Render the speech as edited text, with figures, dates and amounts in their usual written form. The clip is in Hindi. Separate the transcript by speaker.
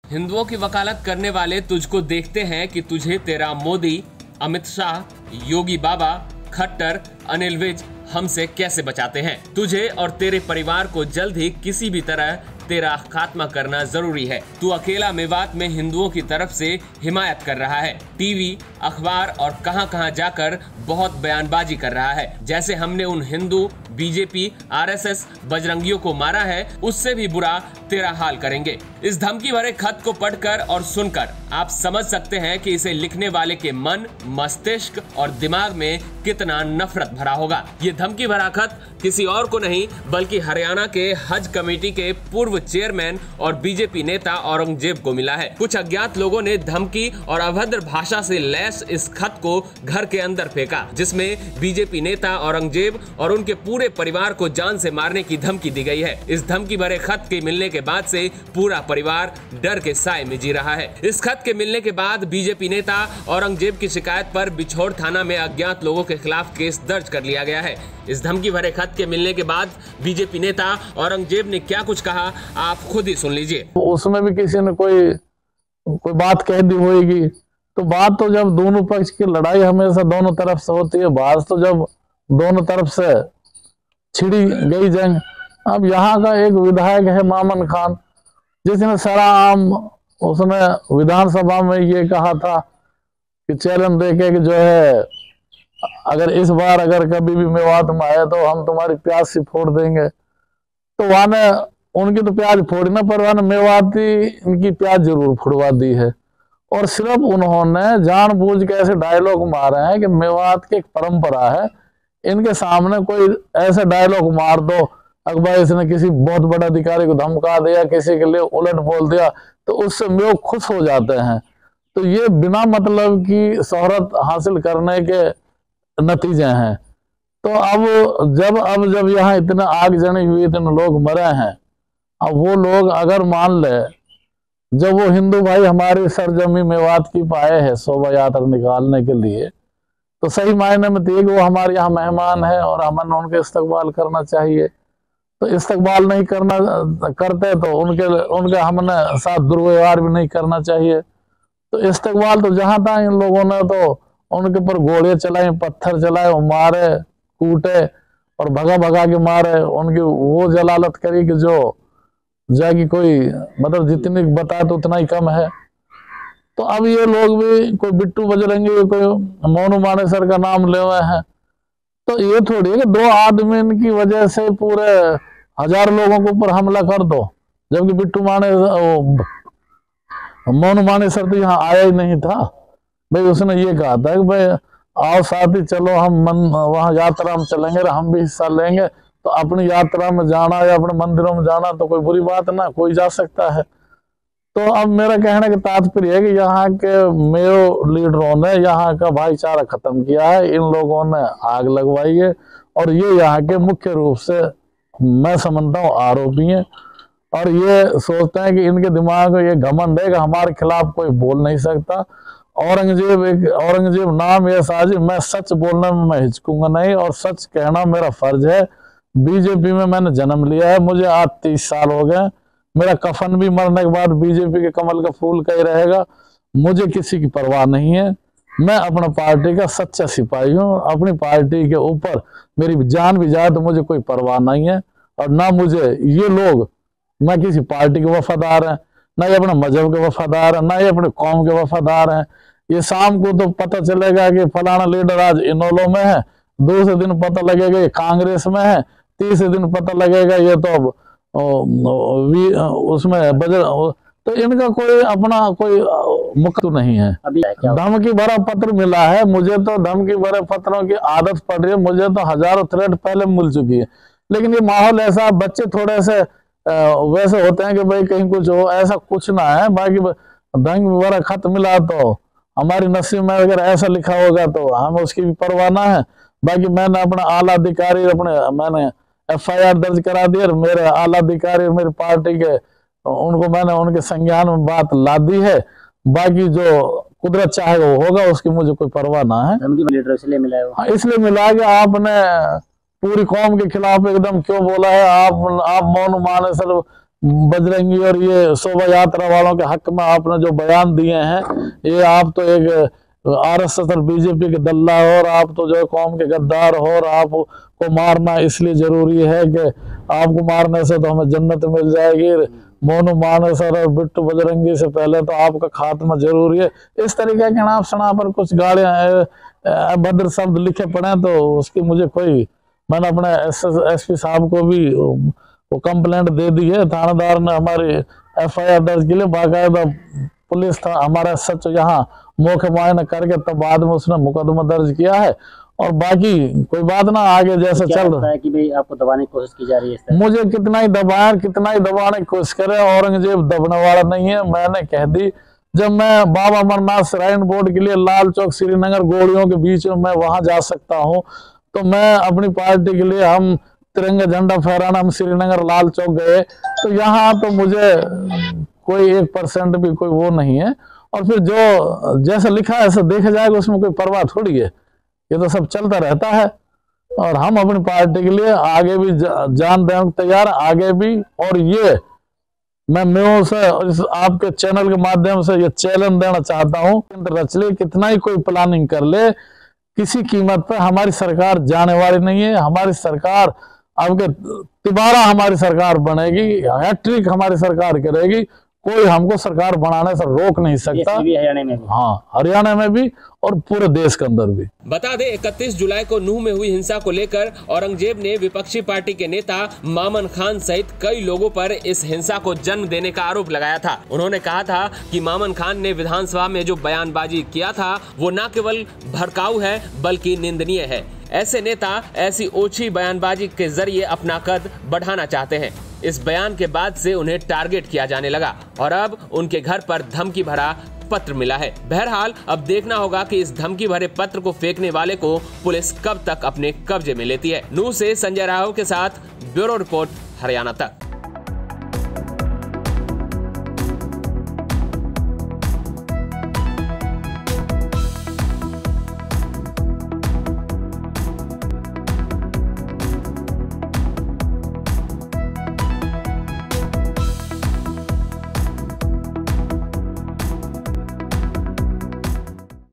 Speaker 1: हिंदुओं की वकालत करने वाले तुझको देखते हैं कि तुझे तेरा मोदी, अमित शाह, योगी बाबा, खट्टर, अनिल विज हमसे कैसे बचाते हैं। तुझे और तेरे परिवार को जल्द ही किसी भी तरह तेरा खात्मा करना जरूरी है। तू अकेला मेवात में हिंदुओं की तरफ से हिमायत कर रहा है। टीवी, अखबार और कहां जाकर बहुत बयानबाजी कर रहा है, जैसे हमने उन हिंदू, बीजेपी, आरएसएस, बजरंगियों को मारा है, उससे भी बुरा तेरा हाल करेंगे। इस धमकी भरे खत को पढ़कर और सुनकर आप समझ सकते हैं कि इसे लिखने वाले के मन, मस्तिष्क और दिमाग में कितना नफरत भरा होगा। ये धमकी भरा खत किसी और को नहीं बल्कि हरियाणा के हज कमेटी के पूर्व चेयरमैन और बीजेपी नेता औरंगजेब को मिला है। कुछ अज्ञात लोगों ने धमकी और अभद्र भाषा से लैस इस खत को घर के अंदर फेंका, जिसमें बीजेपी नेता औरंगजेब और उनके पूरे परिवार को जान से मारने की धमकी दी गई है। इस धमकी भरे खत के मिलने के बाद से पूरा परिवार डर के साए में जी रहा है। इस खत के मिलने के बाद बीजेपी नेता औरंगजेब की शिकायत पर बिछोड़ थाना में अज्ञात लोगों के खिलाफ केस दर्ज कर लिया गया है। इस धमकी भरे खत के मिलने के बाद बीजेपी नेता औरंगजेब ने क्या कुछ कहा, आप खुद ही सुन लीजिए।
Speaker 2: उसमें भी किसी ने कोई बात कह दी होगी, तो बात तो जब दोनों पक्ष की लड़ाई हमेशा दोनों तरफ से होती है, बात तो जब दोनों तरफ से छिड़ी गई जंग। अब यहाँ का एक विधायक है मामन खान, जिसने सराआम उसने विधानसभा में ये कहा था कि चैलेंज देके कि जो है अगर इस बार अगर कभी भी मेवात में आए तो हम तुम्हारी प्याज सी फोड़ देंगे। तो वहां ने उनकी तो प्याज फोड़ी ना, पर वहां मेवाती इनकी प्याज जरूर फोड़वा दी है। और सिर्फ उन्होंने जानबूझ के ऐसे डायलॉग मारे हैं कि मेवात की एक परंपरा है, इनके सामने कोई ऐसा डायलॉग मार दो, अकबर इसने किसी बहुत बड़े अधिकारी को धमका दिया, किसी के लिए उलट बोल दिया, तो उससे मेव खुश हो जाते हैं। तो ये बिना मतलब की शोहरत हासिल करने के नतीजे हैं। तो अब जब यहाँ इतने आगजनी हुई, इतने लोग मरे हैं, अब वो लोग अगर मान ले, जब वो हिंदू भाई हमारी सरजमी मेवात की पाए हैं शोभा यात्रा निकालने के लिए, तो सही मायने में तो वो हमारे यहाँ मेहमान है और हमें उनके इस्तकबाल करना चाहिए। तो इस्तकबाल नहीं करते तो उनके हमने साथ दुर्व्यवहार भी नहीं करना चाहिए। तो इस्तकबाल तो जहां था इन लोगों ने तो उनके ऊपर गोलियां चलाई, पत्थर चलाए, मारे, कूटे और भगा के मारे। उनकी वो जलालत करी कि जो जाकी कोई मतलब जितनी बताए तो उतना ही कम है। तो अब ये लोग भी कोई बिट्टू बजरंगी, कोई मोनू मानेसर का नाम ले हुए हैं। तो ये थोड़ी है कि दो आदमी की वजह से पूरे 1000 लोगों के ऊपर हमला कर दो, जबकि मोनू मानेसर तो यहाँ आया ही नहीं था। भाई उसने ये कहा था कि भाई आओ साथी चलो हम वहां यात्रा में चलेंगे, हम भी हिस्सा लेंगे। तो अपनी यात्रा में जाना या अपने मंदिरों में जाना तो कोई बुरी बात ना, कोई जा सकता है। तो अब मेरा कहने का तात्पर्य है कि यहाँ के मेयो लीडरों ने यहाँ का भाईचारा खत्म किया है, इन लोगों ने आग लगवाई है और ये यहाँ के मुख्य रूप से मैं समझता हूँ आरोपी हैं। और ये सोचते हैं कि इनके दिमाग में ये घमंड है कि हमारे खिलाफ कोई बोल नहीं सकता। औरंगजेब नाम ये साजिश, मैं सच बोलने में मैं हिचकूंगा नहीं और सच कहना मेरा फर्ज है। बीजेपी में मैंने जन्म लिया है, मुझे आज 30 साल हो गए। मेरा कफन भी मरने के बाद बीजेपी के कमल का फूल का ही रहेगा। मुझे किसी की परवाह नहीं है, मैं अपना पार्टी का सच्चा सिपाही हूँ। अपनी पार्टी के ऊपर मेरी जान भी जाए तो मुझे कोई परवाह नहीं है। और ना मुझे ये लोग, ना किसी पार्टी के वफादार हैं, ना ये अपने मजहब के वफादार हैं, ना ये अपने कौम के वफादार हैं। ये शाम को तो पता चलेगा कि फलाना लीडर आज इनोलो में है, दूसरे दिन पता लगेगा ये कांग्रेस में है, तीसरे दिन पता लगेगा ये तो उसमें बजर। तो इनका कोई अपना कोई मुक्त नहीं है। धमकी भरा पत्र मिला है मुझे, तो धमकी भरे पत्रों की आदत पड़ रही है मुझे, तो हजारों थ्रेड पहले मिल चुकी है। लेकिन ये माहौल ऐसा, बच्चे थोड़े से वैसे होते हैं कि भाई कहीं कुछ हो, ऐसा कुछ ना है। बाकी धमकी भरा खत मिला तो हमारी नसीब में अगर ऐसा लिखा होगा तो हम उसकी भी परवाह ना है। बाकी मैंने अपना आला अधिकारी मैंने FIR दर्ज करा दी और मेरे आला अधिकारी मेरी पार्टी के उनको मैंने उनके संज्ञान में बात ला दी है। बाकी जो कुदरत चाहे वो होगा, उसकी मुझे कोई परवाह ना है।
Speaker 3: इसलिए मिला है,
Speaker 2: इसलिए मिला कि आपने पूरी कौम के खिलाफ एकदम क्यों बोला है। आप मौन माने सर बजरंगी और ये शोभा यात्रा वालों के हक में आपने जो बयान दिए हैं, ये आप तो एक आरएसएस और बीजेपी के दल्ला हो, और आप तो जो कौम के गद्दार हो, और आपको मारना इसलिए जरूरी है कि आपको मारने से तो हमें जन्नत मिल जाएगी। मोनू मानेसर और बिट्टू बजरंगी से पहले तो आपका खात्मा जरूरी है। इस तरीके के नाम सुना पर कुछ गालियां अभद्र शब्द लिखे पड़े, तो उसकी मुझे कोई, मैंने अपने एसपी साहब को भी वो कंप्लेंट दे दी है। थानेदार ने हमारी एफआईआर दर्ज के लिए बाकायदा पुलिस था हमारा सच यहाँ मौके मुआयना करके तब बाद में उसने मुकदमा दर्ज किया है। और बाकी कोई बात ना, आगे जैसे चल रहा
Speaker 3: है कि भाई आपको दबाने की कोशिश की जा रही है।
Speaker 2: मुझे कितना ही दबाए, कितना ही दबाने की कोशिश करे, औरंगजेब दबने वाला नहीं है। मैंने कह दी, जब मैं बाबा अमरनाथ श्राइन बोर्ड के लिए लाल चौक श्रीनगर गोलियों के बीच में मैं वहां जा सकता हूं, तो मैं अपनी पार्टी के लिए हम तिरंगा झंडा फहराना हम श्रीनगर लाल चौक गए, तो यहाँ तो मुझे कोई 1% भी कोई वो नहीं है। और फिर जो जैसा लिखा है ऐसा देखा जाएगा, उसमें कोई परवाह थोड़ी है, ये तो सब चलता रहता है। और हम अपनी पार्टी के लिए आगे भी जान देने तैयार, आगे भी। और ये मैं मेयों से इस आपके चैनल के माध्यम से ये चैलेंज देना चाहता हूँ, रच ले कितना ही कोई प्लानिंग कर ले, किसी कीमत पर हमारी सरकार जाने वाली नहीं है। हमारी सरकार आपके तिबारा हमारी सरकार बनेगी, हैट्रिक हमारी सरकार करेगी, कोई हमको सरकार बनाने से रोक नहीं सकता।
Speaker 3: हरियाणा में भी,
Speaker 2: हाँ हरियाणा में भी और पूरे देश के अंदर भी।
Speaker 1: बता दें 31 जुलाई को नूह में हुई हिंसा को लेकर औरंगजेब ने विपक्षी पार्टी के नेता मामन खान सहित कई लोगों पर इस हिंसा को जन्म देने का आरोप लगाया था। उन्होंने कहा था कि मामन खान ने विधानसभा में जो बयानबाजी किया था वो न केवल भड़काऊ है बल्कि निंदनीय है। ऐसे नेता ऐसी ओछी बयानबाजी के जरिए अपना कद बढ़ाना चाहते हैं। इस बयान के बाद से उन्हें टारगेट किया जाने लगा और अब उनके घर पर धमकी भरा पत्र मिला है। बहरहाल अब देखना होगा कि इस धमकी भरे पत्र को फेंकने वाले को पुलिस कब तक अपने कब्जे में लेती है। नूह से संजय राव के साथ ब्यूरो रिपोर्ट, हरियाणा तक।